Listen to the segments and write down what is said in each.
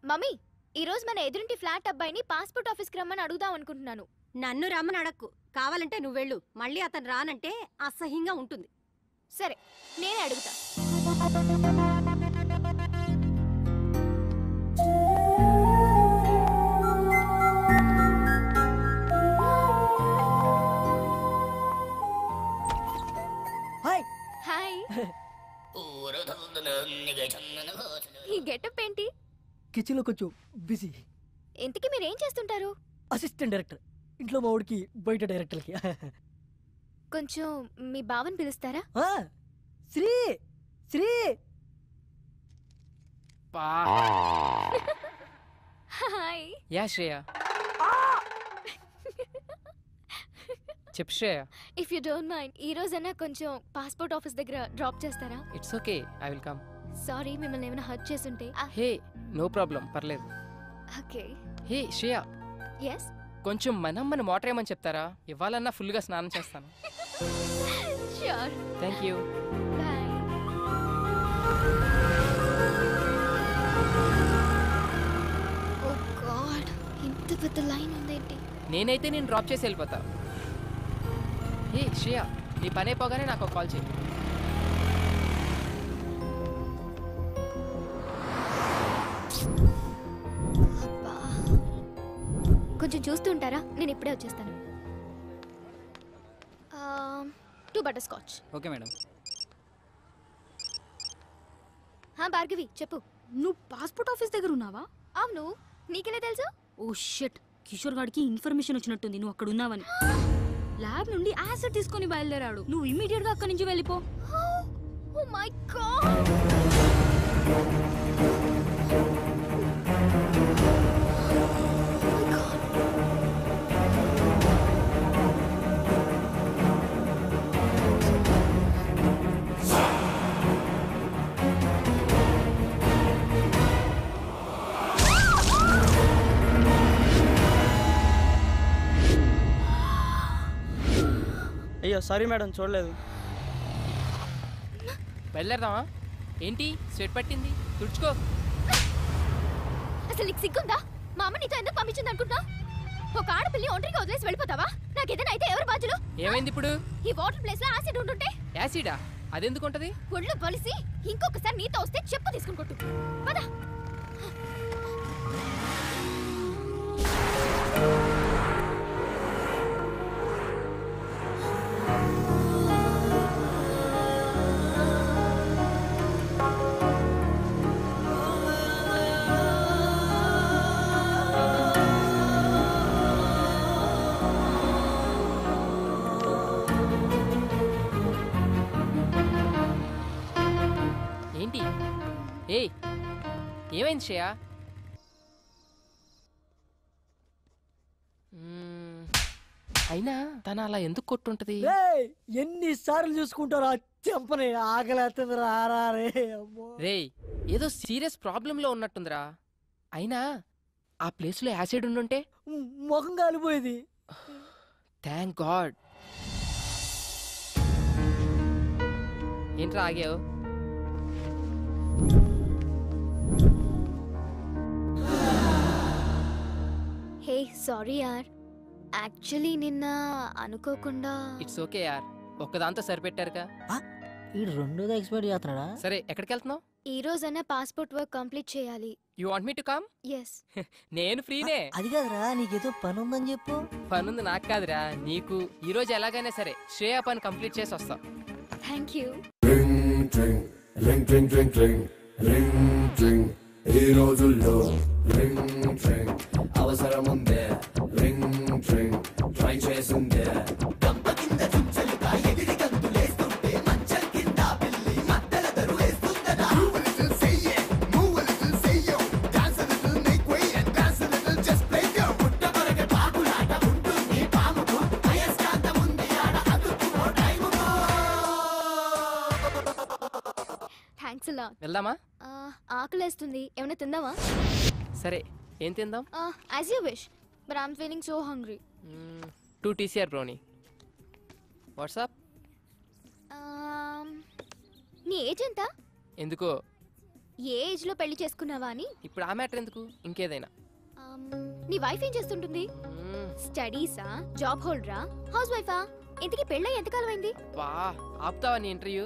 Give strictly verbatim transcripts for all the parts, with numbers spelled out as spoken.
Mummy ఈ రోజు మన ఎదురింటి ఫ్లాట్ అబ్బాయిని పాస్పోర్ట్ ఆఫీస్కి రమ్మని అడుగుదాం అనుకుంటున్నాను. నన్ను రమ్మని అడక్కు, కావాలంటే నువ్వు వెళ్ళు. మళ్ళీ అతను రానంటే అసహ్యంగా ఉంటుంది. సరే నేనే అడుగుతా. Hi hi. ఈ గెటప్ ఏంటి? కిచెన్ లో కొంచెం బిజీ. ఇంతకీ మీరు ఏం చేస్తుంటారు? Assistant director. ఇంట్లో మా ఊడికి బయట డైరెక్టర్కి. కొంచెం మీ బావని పిలుస్తారా? శ్రీ శ్రీ హాయ్. యా శ్రేయ. చెప్పు Shreya. If you don't mind ఈ రోజైనా కొంచెం పాస్పోర్ట్ ఆఫీస్ దగ్గర డ్రాప్ చేస్తారా? It's okay, I will come. Sorry మిమ్మల్ని ఏమైనా హర్ట్ చేసుంటే. హే నో ప్రాబ్లం, పర్లేదు. ఓకే. హే శ్రేయ, ఎస్ కొంచెం మనం మన వాటర్ ఏమని చెప్తారా? ఇవ్వాలన్నా ఫుల్గా స్నానం చేస్తాను. Sure. Thank you. Bye. Oh god, ఇంత పెద్ద లైన్ ఉందేంటి? నేనైతే నేను డ్రాప్ చేసి వెళ్ళిపోతా. హే శ్రేయ, నీ పని అయిపోగానే నాకు ఒక కాల్ చేయి. కొంచెం చూస్తుంటారా? నేను ఇప్పుడే వచ్చేస్తాను. Two butterscotch. Okay madam. Bhargavi చెప్పు. నువ్వు పాస్పోర్ట్ ఆఫీస్ దగ్గర ఉన్నావా? అవును, నీకెలా తెలుసు? ఓ షిట్, కిషోర్ గాడికి ఇన్ఫర్మేషన్ వచ్చినట్టుంది నువ్వు అక్కడ ఉన్నావని. ల్యాబ్ నుండి యాసిడ్ తీసుకొని బయలుదేరాడు. నువ్వు ఇమ్మీడియట్ గా అక్కడి నుంచి వెళ్ళిపో. Oh my god. అయ్యో సారీ మేడం, చూడలేదు. బయలుదేరదామా? ఏంటి స్వెట్ పట్టింది, తుడుచుకో. అసలు నీకు సిగ్గుందా? మా అమ్మ నీతో ఎందుకు పంపించింది అనుకుంటా? ఒక ఆడపిల్లి ఒంటరిగా వదిలేసి వెళ్ళిపోతావా? నాకేదైనా అయితే ఎవరు బాధ్యులు? ఏమైంది ఇప్పుడు? ఈ వాటర్ ప్లేస్ లో యాసిడ్ ఉంటుంటే. యాసిడా? అదెందుకు ఉంటది? ఒళ్ళు బలిసి ఇంకొకసారి నీతో వస్తే చెప్పు తీసుకుని కొట్టు. పద. ఏంటి? ఏయ్ ఏమైంది శ్రేయ? అయినా తన అలా ఎందుకు కొట్టుంటది? ఎన్నిసార్లు చూసుకుంటారా? చెంపని ఆకలేస్తుంది. రారా రే. రేయ్ ఏదో సీరియస్ ప్రాబ్లం లో ఉన్నట్టుందిరా. అయినా ఆ ప్లేస్ లో యాసిడ్ ఉండుంటే ముఖం కాలిపోయేది. Thank God. ఏంట్రా ఆగావు? హే సారీ యార్, యాక్చువల్లీ నిన్న అనుకోకుండా. ఇట్స్ ఓకే యార్, ఒక్కదాంతో సరిపెట్టారుగా. ఈ రెండోది ఎక్స్పైర్ చేస్తున్నాడా? సరే ఎక్కడికి వెళ్తున్నావు? ఈ రోజైనా పాస్పోర్ట్ వర్క్ కంప్లీట్ చేయాలి. You want me to come? Yes. నేను ఫ్రీనే. అది కాదురా, నీకేదో పని ఉందని చెప్పు. పనుంది నాకు కాదురా, నీకు. ఈ రోజు ఎలాగైనా సరే శ్రేయ పని కంప్లీట్ చేసి వస్తా. Thank you. Ring ring ring ring ring ring ఈ రోజుల్లో రింగ్ రింగ్ అవసరం ఉందే. రింగ్ రింగ్ ట్రై చేసిందే. గంప కింద చుంచలుగా ఎగిరి గంతులేస్తుంటే మంచం కింద పిల్లి Maddala దరువేస్తుందట. Move a little, say yeah. Move a little, say yo. Dance a little, make way and dance a little, just play yo. పుట్ట కొరక పాకులాట ఉంటుంది పాముకు. అయస్కాంతం ఉంది ఆడ అదుపుకో టైముకో. Thanks a lot. వెళ్దామా? ఆకలేస్తుంది, ఏమైనా తిందామా? సరే ఏం తిందాం? As you wish, but I am feeling so hungry. Two TCR brownie. What's up? నీ ఏజ్ ఎంత? ఎందుకో ఏ ఏజ్ లో పెళ్లి చేసుకున్నావా అని. ఇప్పుడు ఆ మ్యాటర్ ఎందుకు, ఇంకేదైనా. ఆమ్, నీ వైఫ్ ఏం చేస్తుంటుంది? స్టడీసా, జాబ్ హోల్డరా, హౌస్ వైఫా? ఇంతకీ పెళ్ళై ఎంతకాలం అయింది? వా ఆపుతావా నీ ఇంటర్వ్యూ?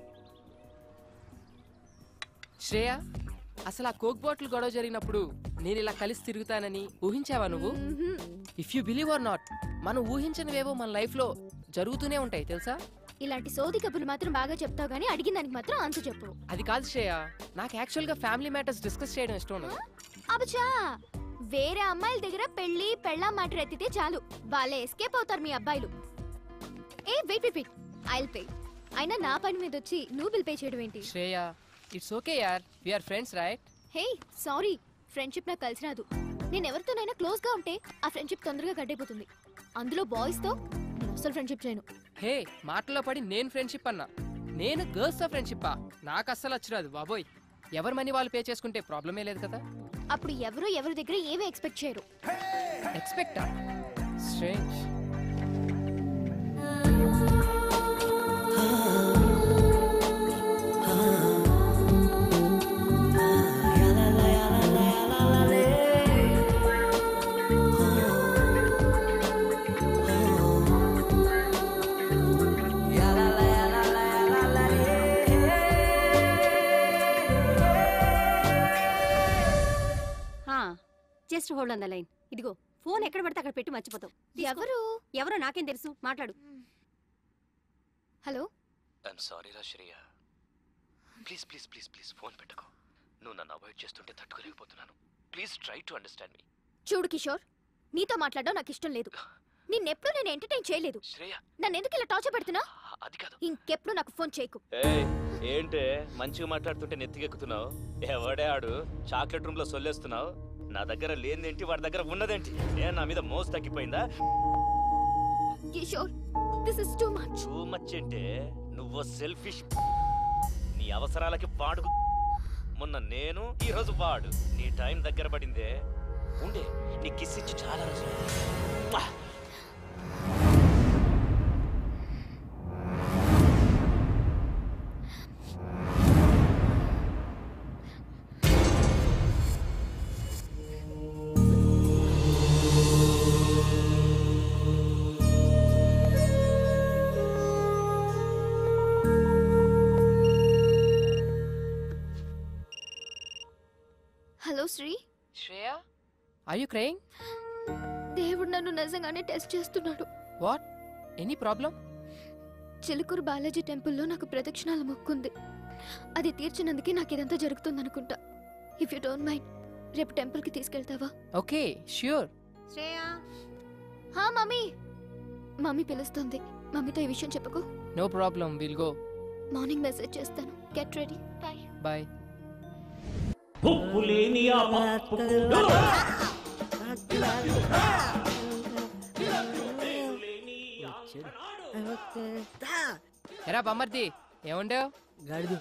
శ్రేయ, అసలు ఆ కోక్ బాటిల్ గొడవ జరిగినప్పుడు నేను ఇలా కలిసి తిరుగుతానని ఊహించావా నువ్వు? If you believe or not, మనం ఊహించనివేవో మన లైఫ్ లో జరుగుతూనే ఉంటాయి తెలుసా. ఇలాంటి సోది కబుర్లు మాత్రం బాగా చెప్తావు గానీ అడిగిన దానికి మాత్రం ఆన్సర్ చెప్పు. అది కాదు శ్రేయ, నాకు యాక్చువల్ గా ఫ్యామిలీ మ్యాటర్స్ డిస్కస్ చేయడం ఇష్టం ఉండదు. అబచా, వేరే అమ్మాయిల దగ్గర పెళ్లి పెళ్ళా మాట ఎత్తితే చాలు, వాళ్ళే ఎస్కేప్ అవుతారు మీ అబ్బాయిలు. ఏ wait wait wait, I'll pay. అయినా నా పని మీద వచ్చి నువ్వు బిల్ పే చేయడం ఏంటి? శ్రేయ, ఇట్స్ ఓకే యార్, we are friends right? Hey sorry, friendship నాకు కలిసి రాదు. నేను ఎవరితోనైనా క్లోజ్ గా ఉంటే ఆ ఫ్రెండ్షిప్ తొందరగా కట్ అయిపోతుంది. అందులో బాయ్స్ తో నేను అసలు ఫ్రెండ్షిప్ చేయను. హే, మాటల్లో పడి నేను ఫ్రెండ్షిప్ అన్నా, నేను గర్ల్స్ తో ఫ్రెండ్షిప్పా? నాకు అస్సలు వచ్చిరాదు బాబోయ్. ఎవరి మనీ వాళ్ళు పే చేసుకుంటే ప్రాబ్లమే లేదు కదా. అప్పుడు ఎవరు ఎవరి దగ్గర ఏమీ ఎక్స్పెక్ట్ చేయరు. ఎక్స్పెక్టా? Strange. Just hold on the line. ఇదిగో ఫోన్ ఎక్కడ పడితే అక్కడ పెట్టి మర్చిపోతావు. ఎవరు ఎవరో నాకేం తెలుసు, మాట్లాడు. హలో. ఐఎమ్ సారీ రా Shreya, please please please please phone పెట్టుకో. నువ్వు నన్ను అవాయిడ్ చేస్తుంటే తట్టుకోలేకపోతున్నాను. Please try to understand me. చూడు కిషోర్, నీతో మాట్లాడడం నాకు ఇష్టం లేదు. నిన్నెప్పుడు నేను ఎంటర్టైన్ చేయలేదు. శ్రేయ, నన్ను ఎందుకు ఇలా టార్చర్ పెడుతున్నా? అది కాదు. ఇంకెప్పుడు నాకు ఫోన్ చేయకు. ఏంటే మంచిగా మాట్లాడుతుంటే నెత్తికెక్కుతున్నావు? ఎవడే ఆడు చాక్లెట్ రూమ్ లో సొల్లేస్తున్నావు? నా దగ్గర లేనిదేంటి, వాడి దగ్గర ఉన్నదేంటి? ఏ నా మీద మోసు తగ్గిపోయిందా? Kishore, this is too much. Too much అంటే నువ్వు సెల్ఫిష్. నీ అవసరాలకి వాడు. మొన్న నేను, ఈ రోజు వాడు. నీ టైం దగ్గర పడిందే. ఉండే నీ కిస్ ఇచ్చి చాలా రోజులు. Hello Sri. Shreya, are you crying? దేవుడు నన్ను నిజంగానే టెస్ట్ చేస్తున్నాడు. What? Any problem? Chilkur Balaji టెంపుల్లో నాకు ప్రదక్షిణాల మొక్కుంది. అది తీర్చినందుకే నాకు ఇదంతా జరుగుతుంది అనుకుంటా. ఇఫ్ యూ డోంట్ మైండ్, రేపు టెంపుల్ కి తీసుకెళ్తావా? Okay, sure. శ్రేయా. హా మమ్మీ. మమ్మీ పిలుస్తుంది. మమ్మీతో ఈ విషయం చెప్పకు. No problem, will go. Morning message చేస్తాను. Get ready. బై. బై. ఉప్పులేని ఆ పప్పు ఎరా బమ్మర్ది, ఏముండేవు? గాడిది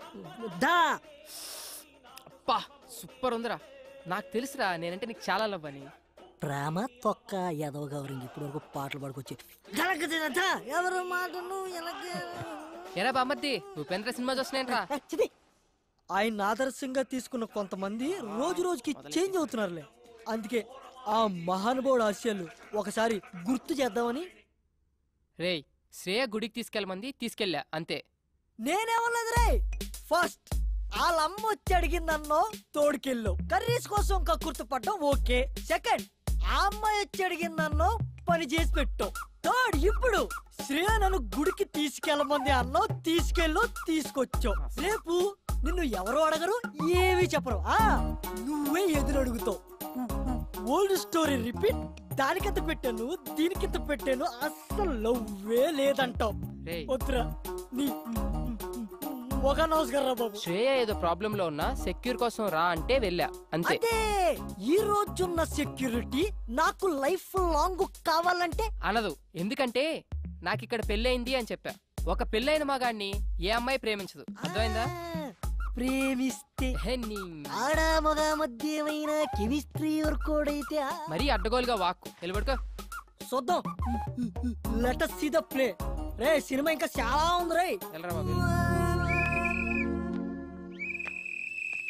అబ్బా సూపర్ ఉందిరా. నాకు తెలుసురా, నేనంటే నీకు చాలా లవ్ అని. ప్రేమ తొక్క ఎదవ గౌరింగ్ ఇప్పుడు వరకు పాటలు పాడుకొచ్చి ఎవరు మాటను ఎరా బామ్మర్ది, ఉపేంద్ర సినిమా చూస్తున్నాయంట్రా. ఆయన ఆదర్శంగా తీసుకున్న కొంతమంది రోజు రోజుకి చేంజ్ అవుతున్నారులే. అందుకే ఆ మహానుభావుడు ఆశయాలు ఒకసారి గుర్తు చేద్దామని. రేయ్, శ్రేయ గుడికి తీసుకెళ్ళమంది, తీసుకెళ్ళా అంతే. నేనేమన్నది రే, ఫస్ట్ వాళ్ళమ్మ వచ్చి అడిగిందన్నో తోడుకెళ్ళు, కర్రీస్ కోసం కక్కుర్తి పడ్డం ఓకే. సెకండ్, ఆ అమ్మాయి వచ్చి అడిగిందన్నో పని చేసి పెట్టు. థర్డ్, ఇప్పుడు శ్రేయ నన్ను గుడికి తీసుకెళ్ళమంది అన్నో తీసుకెళ్ళు, తీసుకొచ్చావు. రేపు నిన్ను ఎవరు అడగరు, ఏమీ చెప్పరు. ఆ నువ్వే ఎదురు అడుగుతావు. Old story repeat. దానికెంత పెట్టాను, దీనికెంత పెట్టాను, అస్సలు లవ్వే లేదంటావు. వద్దురా నీ ఒక నమస్కారం రా బాబు. శ్రేయ ఏదో ప్రాబ్లం లో ఉన్నా సెక్యూర్ కోసం రా అంటే వెళ్ళా అంతే. ఈ రోజున్న సెక్యూరిటీ నాకు లైఫ్ లాంగ్ కావాలంటే అనదు. ఎందుకంటే నాకు ఇక్కడ పెళ్ళయింది అని చెప్పా. ఒక పెళ్ళైన మగాడిని ఏ అమ్మాయి ప్రేమించదు, అర్థమైందా? ప్రేమిస్తే ఆడా మగ మధ్య ఏమైనా కెమిస్ట్రీ వర్కౌట్ అయితే మరీ అడ్డగోలుగా వాక్కు నిలబడుకో. చూద్దాం. Let us see the play. రే సినిమా ఇంకా చాలా ఉంది రే. వెళ్ళరా బాబు.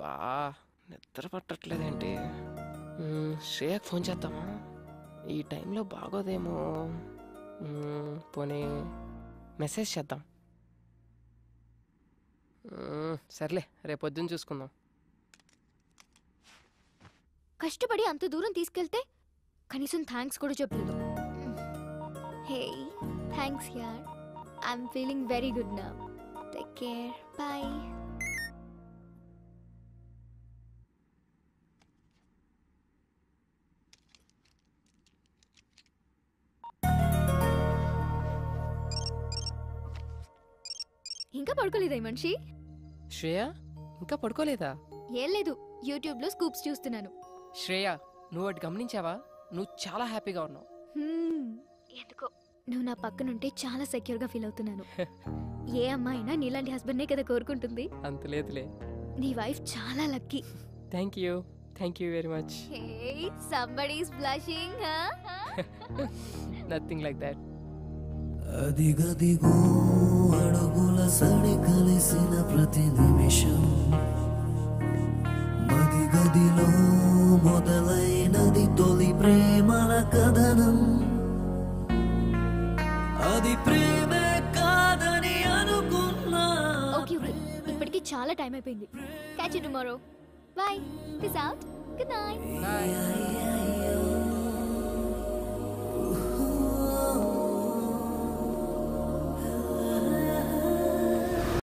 బా నిద్ర పట్టట్లేదేంటి? మ్మ్, శ్రేయకు ఫోన్ చేద్దామా? ఈ టైంలో బాగోదేమో. మ్మ్, పోనీ మెసేజ్ చేద్దాం. మ్మ్, సర్లే రేపు పొద్దున్న చూసుకుందాం. కష్టపడి అంత దూరం తీసుకెళ్తే కనీసం థ్యాంక్స్ కూడా చెప్పలేదు. హే థ్యాంక్స్ యార్. I'm feeling very good now. Take care. Bye. ఇంకా పడుకోలేదా ఈ మనిషి? శ్రేయ ఇంకా పడుకోలేదా? ఏం లేదు, యూట్యూబ్ లో స్కూప్స్ చూస్తున్నాను. శ్రేయ నువ్వు అటు గమనించావా? నువ్వు చాలా హ్యాపీగా ఉన్నావు. హ్మ్, ఎందుకో నువ్వు నా పక్కనుంటే చాలా సెక్యూర్ గా ఫీల్ అవుతున్నాను. ఏ అమ్మాయినా నీలాంటి హస్బెండ్ నే కదా కోరుకుంటుంది. అంత లేదులే. నీ వైఫ్ చాలా lucky. Thank you thank you very much. Hey somebody is blushing, huh? Nothing like that. అదిగదిగో అడుగుల సడి కలిసిన ప్రతి నిమిషం మది గదిలో మొదలైనది తొలి ప్రేమల కథనం. అది ప్రేమే కాదని అనుకున్నా. ఓకే ఓకే, ఇప్పటికి చాలా టైం అయిపోయింది. Catch you tomorrow. Bye. Peace out. Good night. Bye.